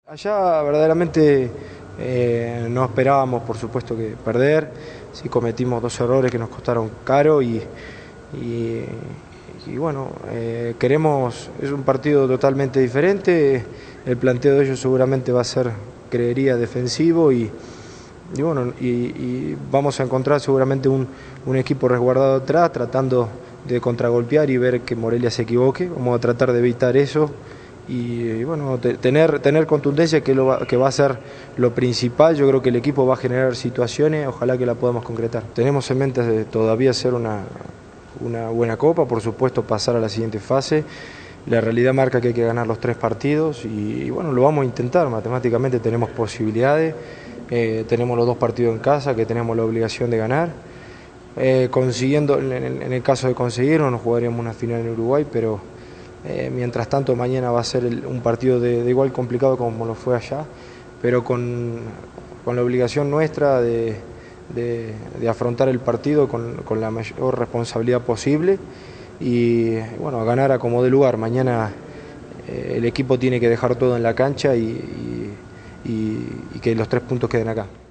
Allá verdaderamente no esperábamos, por supuesto, que perder. Sí cometimos dos errores que nos costaron caro y, y bueno, es un partido totalmente diferente. El planteo de ellos seguramente va a ser, creería, defensivo y vamos a encontrar seguramente un equipo resguardado atrás, tratando de contragolpear y ver que Morelia se equivoque. Vamos a tratar de evitar eso y bueno, tener contundencia, que va a ser lo principal. Yo creo que el equipo va a generar situaciones, ojalá que la podamos concretar. Tenemos en mente todavía hacer una buena copa, por supuesto pasar a la siguiente fase. La realidad marca que hay que ganar los 3 partidos y bueno, lo vamos a intentar. Matemáticamente tenemos posibilidades, tenemos los 2 partidos en casa que tenemos la obligación de ganar. Consiguiendo, en el caso de conseguirlo, nos jugaríamos una final en Uruguay, pero mientras tanto mañana va a ser un partido de igual complicado como lo fue allá, pero con la obligación nuestra de afrontar el partido con la mayor responsabilidad posible y bueno, a ganar a como dé lugar. Mañana el equipo tiene que dejar todo en la cancha y que los 3 puntos queden acá.